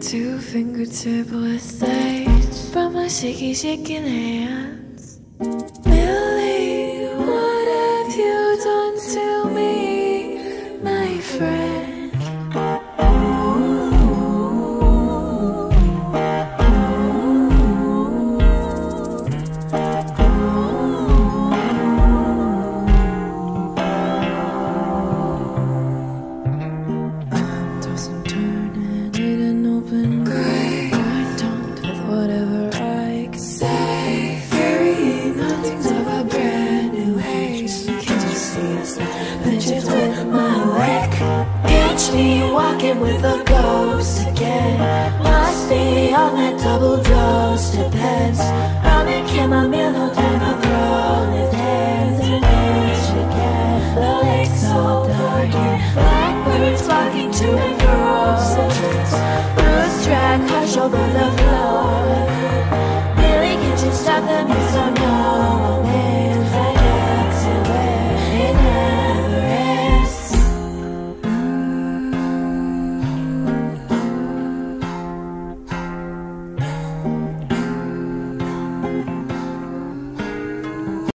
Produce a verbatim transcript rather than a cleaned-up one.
Two fingertip essays from my shaky, shaking hands. Millie, what have you done to me, my friend? Walking with a ghost again. Must be on that double dose. Depends. I'm in chamomile, no time to throw his hands in each again. The lake's so dark and blackbirds flocking to and fro. Roots drag hush over the